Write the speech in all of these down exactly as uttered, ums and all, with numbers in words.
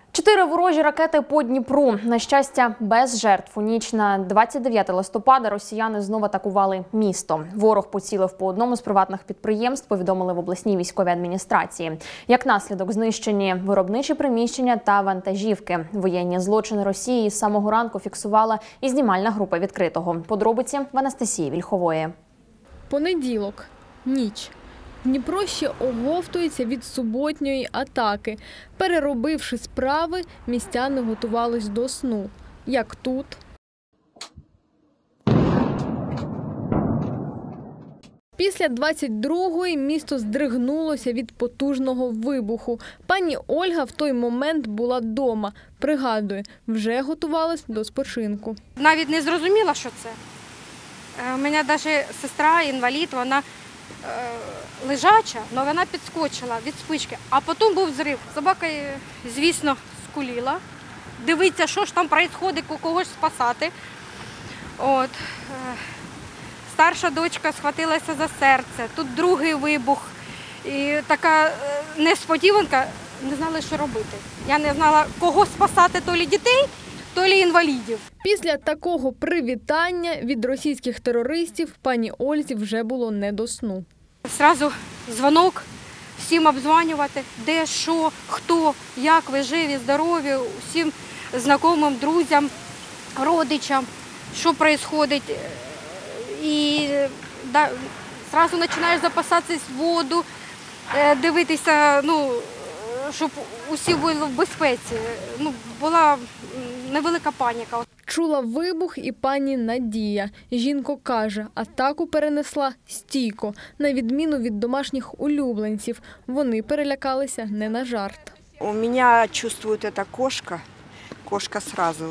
Чотири ворожі ракети по Дніпру. На щастя, без жертв. У ніч на двадцять дев'яте листопада росіяни знову атакували місто. Ворог поцілив по одному з приватних підприємств, повідомили в обласній військовій адміністрації. Як наслідок знищені виробничі приміщення та вантажівки. Воєнні злочини Росії з самого ранку фіксувала і знімальна група «Відкритого». Подробиці в Анастасії Вільхової. Понеділок. Ніч. Дніпро ще оговтується від суботньої атаки. Переробивши справи, містяни готувались до сну. Як тут. Після двадцять другої місто здригнулося від потужного вибуху. Пані Ольга в той момент була вдома. Пригадує, вже готувалась до спочинку. Навіть не зрозуміла, що це. У мене навіть сестра, інвалід, вона лежача, але вона підскочила від спички, а потім був взрив. Собака, звісно, скуліла, дивиться, що ж там відбувається, когось спасати. От. Старша дочка схватилася за серце, тут другий вибух. І така несподіванка, не знала, що робити. Я не знала, кого спасати, то лі дітей, то лі інвалідів. Після такого привітання від російських терористів пані Ользі вже було не до сну. Зразу дзвонок, всім обдзвонювати, де, що, хто, як ви живі, здорові, усім знайомим, друзям, родичам, що відбувається. І да, зразу починаєш запасатись в воду, дивитися, ну, щоб усі були в безпеці. Ну, була невелика паніка. Чула вибух і пані Надія. Жінка каже, атаку перенесла стійко, на відміну від домашніх улюбленців. Вони перелякалися не на жарт. У мене чувствует эта кошка. Кошка сразу,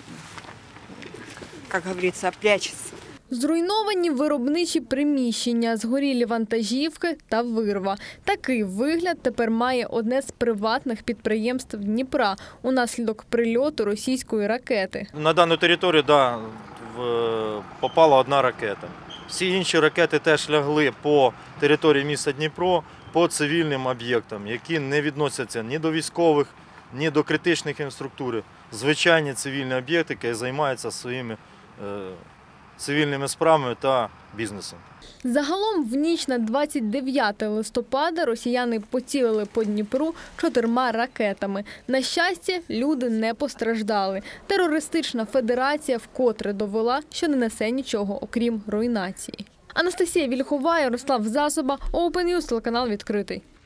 как говорится, прячется. Зруйновані виробничі приміщення, згорілі вантажівки та вирва. Такий вигляд тепер має одне з приватних підприємств Дніпра унаслідок прильоту російської ракети. На дану територію, да, попала одна ракета. Всі інші ракети теж лягли по території міста Дніпро, по цивільним об'єктам, які не відносяться ні до військових, ні до критичних інфраструктури. Звичайні цивільні об'єкти, які займаються своїми цивільними справами та бізнесом. Загалом в ніч на двадцять дев'яте листопада росіяни поцілили по Дніпру чотирма ракетами. На щастя, люди не постраждали. Терористична федерація вкотре довела, що не несе нічого, окрім руйнації. Анастасія Вільхова, Ярослав Засоба, Open News, телеканал «Відкритий».